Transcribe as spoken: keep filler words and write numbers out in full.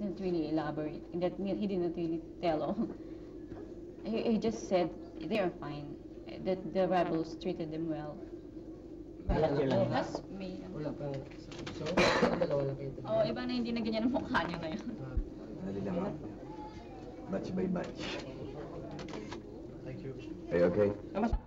didn't really elaborate. That he didn't really tell all. He, he just said they are fine. That the rebels treated them well. Last year lang. Last May. Wala pa. So, dalawa lang kayo. Oo, iba na hindi na ganyan ang mukha niya ngayon. Dali lang ha. Batch by batch. Thank you. Are you okay?